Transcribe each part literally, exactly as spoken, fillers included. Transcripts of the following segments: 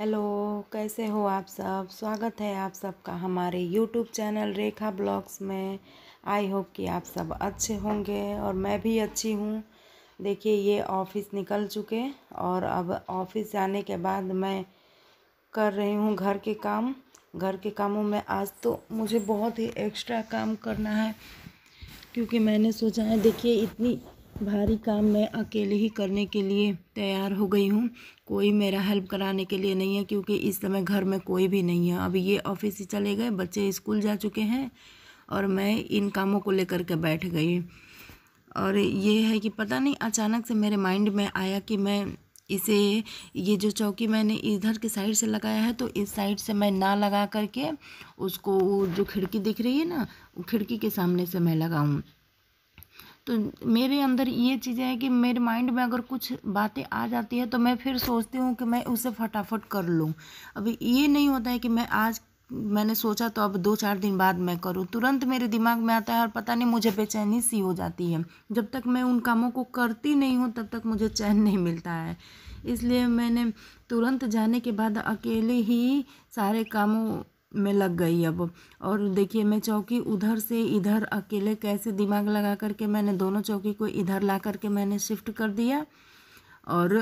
Hello, कैसे हो आप सब। स्वागत है आप सबका हमारे यूट्यूब चैनल रेखा ब्लॉग्स में। आई होप कि आप सब अच्छे होंगे और मैं भी अच्छी हूँ। देखिए, ये ऑफिस निकल चुके और अब ऑफिस जाने के बाद मैं कर रही हूँ घर के काम। घर के कामों में आज तो मुझे बहुत ही एक्स्ट्रा काम करना है, क्योंकि मैंने सोचा है, देखिए इतनी भारी काम मैं अकेले ही करने के लिए तैयार हो गई हूँ। कोई मेरा हेल्प कराने के लिए नहीं है, क्योंकि इस समय घर में कोई भी नहीं है। अभी ये ऑफिस से चले गए, बच्चे स्कूल जा चुके हैं और मैं इन कामों को लेकर के बैठ गई। और ये है कि पता नहीं अचानक से मेरे माइंड में आया कि मैं इसे ये जो चौकी मैंने इधर के साइड से लगाया है, तो इस साइड से मैं ना लगा करके उसको, जो खिड़की दिख रही है ना, खिड़की के सामने से मैं लगाऊं। तो मेरे अंदर ये चीज़ें हैं कि मेरे माइंड में अगर कुछ बातें आ जाती है तो मैं फिर सोचती हूँ कि मैं उसे फटाफट कर लूँ। अभी ये नहीं होता है कि मैं आज मैंने सोचा तो अब दो चार दिन बाद मैं करूँ, तुरंत मेरे दिमाग में आता है और पता नहीं मुझे बेचैनी सी हो जाती है। जब तक मैं उन कामों को करती नहीं हूँ तब तक मुझे चैन नहीं मिलता है। इसलिए मैंने तुरंत जाने के बाद अकेले ही सारे कामों में लग गई अब। और देखिए, मैं चौकी उधर से इधर अकेले कैसे दिमाग लगा करके मैंने दोनों चौकी को इधर ला करके मैंने शिफ्ट कर दिया। और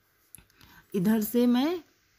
इधर से मैं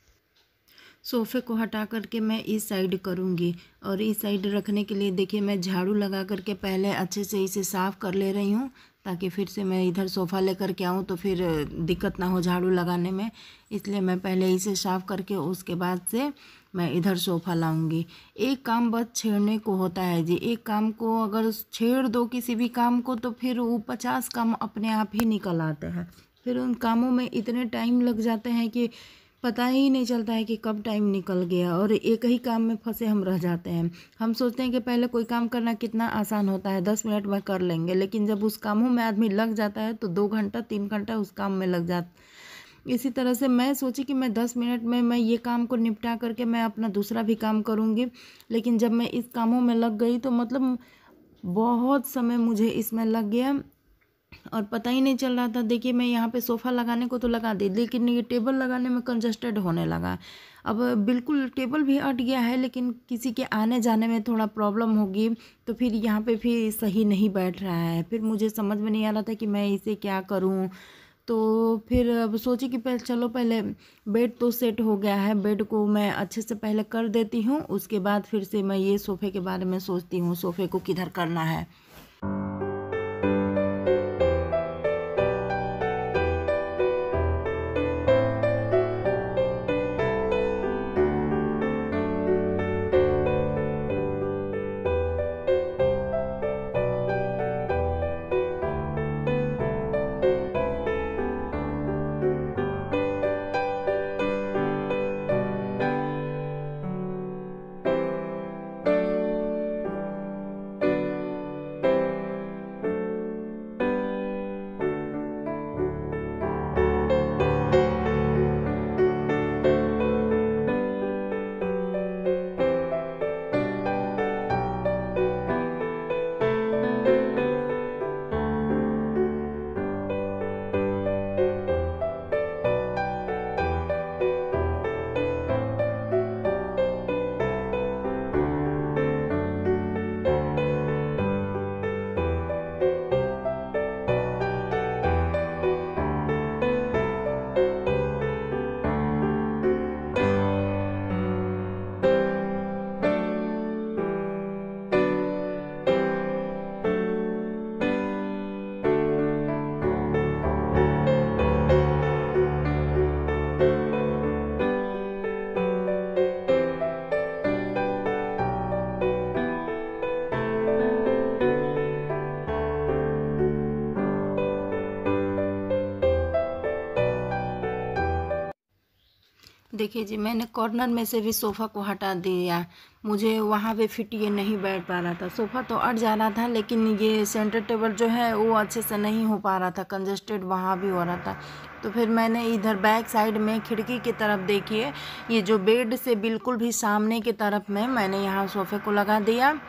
सोफ़े को हटा करके मैं इस साइड करूँगी। और इस साइड रखने के लिए देखिए, मैं झाड़ू लगा करके पहले अच्छे से इसे साफ़ कर ले रही हूँ, ताकि फिर से मैं इधर सोफ़ा लेकर के आऊँ तो फिर दिक्कत ना हो झाड़ू लगाने में। इसलिए मैं पहले इसे साफ़ करके उसके बाद से मैं इधर सोफ़ा लाऊंगी। एक काम बस छेड़ने को होता है जी। एक काम को अगर छेड़ दो किसी भी काम को, तो फिर वो पचास काम अपने आप ही निकल आते हैं। फिर उन कामों में इतने टाइम लग जाते हैं कि पता ही नहीं चलता है कि कब टाइम निकल गया, और एक ही काम में फंसे हम रह जाते हैं। हम सोचते हैं कि पहले कोई काम करना कितना आसान होता है, दस मिनट में कर लेंगे, लेकिन जब उस कामों में आदमी लग जाता है तो दो घंटा तीन घंटा उस काम में लग जाता। इसी तरह से मैं सोची कि मैं दस मिनट में मैं ये काम को निपटा करके मैं अपना दूसरा भी काम करूँगी, लेकिन जब मैं इस कामों में लग गई तो मतलब बहुत समय मुझे इसमें लग गया और पता ही नहीं चल रहा था। देखिए, मैं यहाँ पे सोफ़ा लगाने को तो लगा दी, लेकिन ये टेबल लगाने में कंजस्टेड होने लगा। अब बिल्कुल टेबल भी हट गया है, लेकिन किसी के आने जाने में थोड़ा प्रॉब्लम होगी, तो फिर यहाँ पे फिर सही नहीं बैठ रहा है। फिर मुझे समझ में नहीं आ रहा था कि मैं इसे क्या करूँ। तो फिर अब सोची कि पहले चलो, पहले बेड तो सेट हो गया है, बेड को मैं अच्छे से पहले कर देती हूँ, उसके बाद फिर से मैं ये सोफ़े के बारे में सोचती हूँ, सोफ़े को किधर करना है। देखिए जी, मैंने कॉर्नर में से भी सोफ़ा को हटा दिया। मुझे वहाँ पे फिट ये नहीं बैठ पा रहा था। सोफ़ा तो अट जा रहा था, लेकिन ये सेंटर टेबल जो है वो अच्छे से नहीं हो पा रहा था, कंजस्टेड वहाँ भी हो रहा था। तो फिर मैंने इधर बैक साइड में खिड़की की तरफ, देखिए ये जो बेड से बिल्कुल भी सामने की तरफ में मैंने यहाँ सोफ़े को लगा दिया।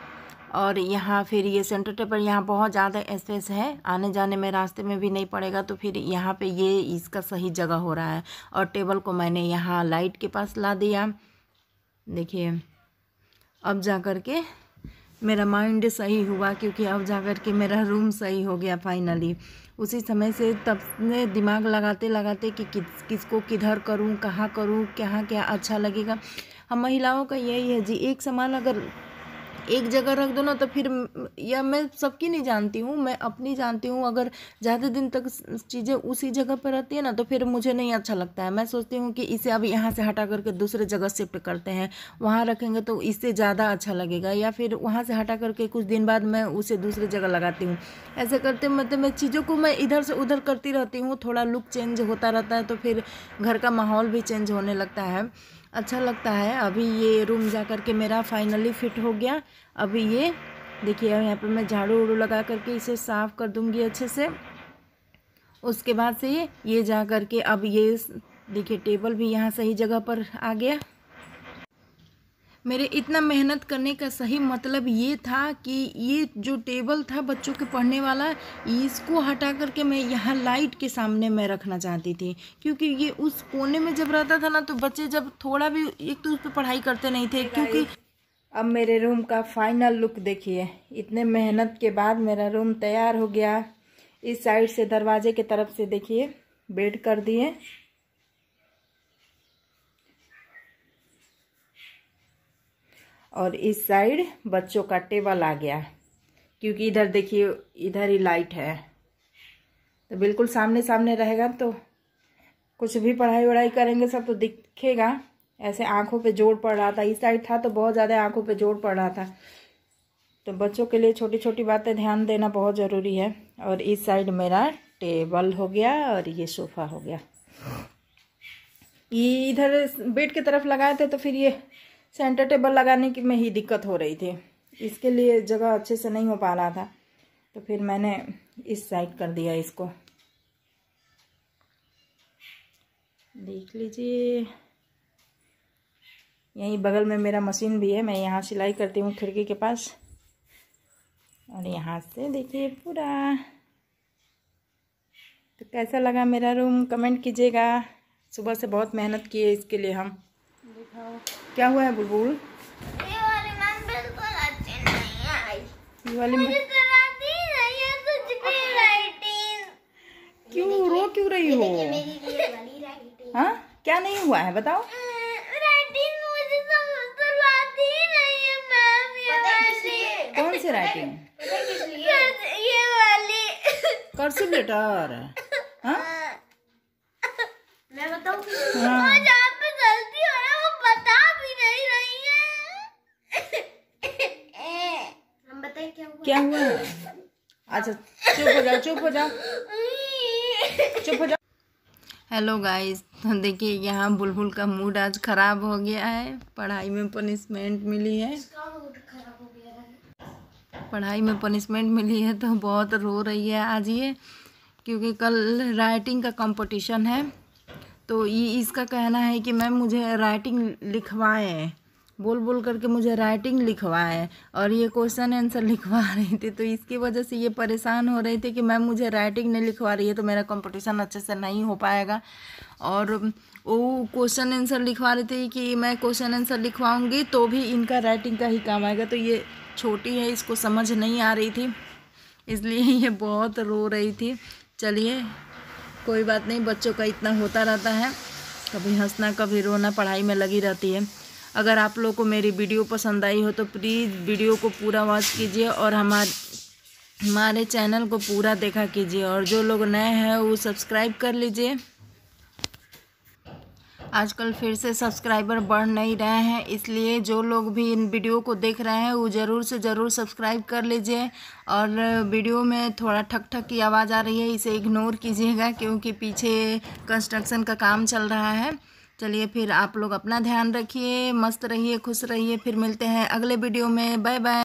और यहाँ फिर ये सेंटर टेबल, यहाँ बहुत ज़्यादा स्पेस है, आने जाने में रास्ते में भी नहीं पड़ेगा, तो फिर यहाँ पे ये इसका सही जगह हो रहा है। और टेबल को मैंने यहाँ लाइट के पास ला दिया। देखिए अब जा कर के मेरा माइंड सही हुआ, क्योंकि अब जा कर के मेरा रूम सही हो गया फाइनली। उसी समय से तब ने दिमाग लगाते लगाते कि किस किसको किधर करूं, कहाँ करूं, क्या क्या अच्छा लगेगा। हम महिलाओं का यही है जी, एक सामान अगर एक जगह रख दो ना तो फिर, या मैं सबकी नहीं जानती हूँ, मैं अपनी जानती हूँ, अगर ज़्यादा दिन तक चीज़ें उसी जगह पर रहती है ना तो फिर मुझे नहीं अच्छा लगता है। मैं सोचती हूँ कि इसे अब यहाँ से हटा करके दूसरे जगह शिफ्ट करते हैं, वहाँ रखेंगे तो इससे ज़्यादा अच्छा लगेगा, या फिर वहाँ से हटा करके कुछ दिन बाद मैं उसे दूसरी जगह लगाती हूँ। ऐसे करते मतलब मैं चीज़ों को मैं इधर से उधर करती रहती हूँ, थोड़ा लुक चेंज होता रहता है, तो फिर घर का माहौल भी चेंज होने लगता है, अच्छा लगता है। अभी ये रूम जा कर के मेरा फाइनली फिट हो गया। अभी ये देखिए यहाँ पे मैं झाड़ू उड़ू लगा करके इसे साफ़ कर दूँगी अच्छे से। उसके बाद से ये ये जा कर के अब ये देखिए टेबल भी यहाँ सही जगह पर आ गया। मेरे इतना मेहनत करने का सही मतलब ये था कि ये जो टेबल था बच्चों के पढ़ने वाला, इसको हटा करके मैं यहाँ लाइट के सामने मैं रखना चाहती थी, क्योंकि ये उस कोने में जब रहता था ना तो बच्चे जब थोड़ा भी एक तो उस पर पढ़ाई करते नहीं थे। क्योंकि अब मेरे रूम का फाइनल लुक देखिए, इतने मेहनत के बाद मेरा रूम तैयार हो गया। इस साइड से दरवाजे की तरफ से देखिए बेड कर दिए, और इस साइड बच्चों का टेबल आ गया, क्योंकि इधर देखिए इधर ही लाइट है, तो बिल्कुल सामने सामने रहेगा, तो कुछ भी पढ़ाई वढ़ाई करेंगे सब तो दिखेगा। ऐसे आंखों पे जोर पड़ रहा था, इस साइड था तो बहुत ज़्यादा आंखों पे जोर पड़ रहा था, तो बच्चों के लिए छोटी छोटी बातें ध्यान देना बहुत ज़रूरी है। और इस साइड मेरा टेबल हो गया और ये सोफ़ा हो गया। ये इधर बेड की तरफ लगाए थे तो फिर ये सेंटर टेबल लगाने की में ही दिक्कत हो रही थी, इसके लिए जगह अच्छे से नहीं हो पा रहा था, तो फिर मैंने इस साइड कर दिया इसको। देख लीजिए यहीं बगल में मेरा मशीन भी है, मैं यहाँ सिलाई करती हूँ खिड़की के पास। और यहाँ से देखिए पूरा, तो कैसा लगा मेरा रूम कमेंट कीजिएगा। सुबह से बहुत मेहनत की है इसके लिए हम। दिखाओ क्या हुआ है बुलबुल? ये वाली मैम बिल्कुल अच्छी नहीं आई। ये वाली मुझे कराती नहीं है कुछ भी राइटिंग। क्यों रो क्यों रही हो? मेरी ये वाली राइटिंग। हाँ क्या नहीं हुआ है बताओ? राइटिंग मुझे करवाती नहीं है मैम, ये वाली। कौन सी राइटिंग? ये वाली कर्सिव लेटर। हाँ मैं बताऊँ? हाँ। और जहाँ पे गलती हो रहा है वो बता भी नहीं रही है। हम बताएं क्या हुआ? क्या हुआ है? अच्छा चुप हो जाओ, चुप हो जाओ, चुप हो जाओ। हेलो गाइस, तो देखिए यहाँ बुलबुल का मूड आज ख़राब हो गया है, पढ़ाई में पनिशमेंट मिली है। खराब हो गया है। पढ़ाई में पनिशमेंट मिली है तो बहुत रो रही है आज ये, क्योंकि कल राइटिंग का कंपटीशन है। तो ये इसका कहना है कि मैम मुझे राइटिंग लिखवाएं, बोल बोल करके मुझे राइटिंग लिखवाएं, और ये क्वेश्चन आंसर लिखवा रही थी, तो इसकी वजह से ये परेशान हो रही थी कि मैम मुझे राइटिंग नहीं लिखवा रही है तो मेरा कंपटीशन अच्छे से नहीं हो पाएगा। और वो क्वेश्चन आंसर लिखवा रही थी कि मैं क्वेश्चन आंसर लिखवाऊँगी तो भी इनका राइटिंग का ही काम आएगा, तो ये छोटी है, इसको समझ नहीं आ रही थी, इसलिए ये बहुत रो रही थी। चलिए कोई बात नहीं, बच्चों का इतना होता रहता है, कभी हंसना कभी रोना पढ़ाई में लगी रहती है। अगर आप लोग को मेरी वीडियो पसंद आई हो तो प्लीज़ वीडियो को पूरा वॉच कीजिए और हमारे हमारे चैनल को पूरा देखा कीजिए, और जो लोग नए हैं वो सब्सक्राइब कर लीजिए। आजकल फिर से सब्सक्राइबर बढ़ नहीं रहे हैं, इसलिए जो लोग भी इन वीडियो को देख रहे हैं वो ज़रूर से ज़रूर सब्सक्राइब कर लीजिए। और वीडियो में थोड़ा ठक ठक की आवाज़ आ रही है, इसे इग्नोर कीजिएगा, क्योंकि पीछे कंस्ट्रक्शन का काम चल रहा है। चलिए फिर आप लोग अपना ध्यान रखिए, मस्त रहिए, खुश रहिए, फिर मिलते हैं अगले वीडियो में। Bye bye.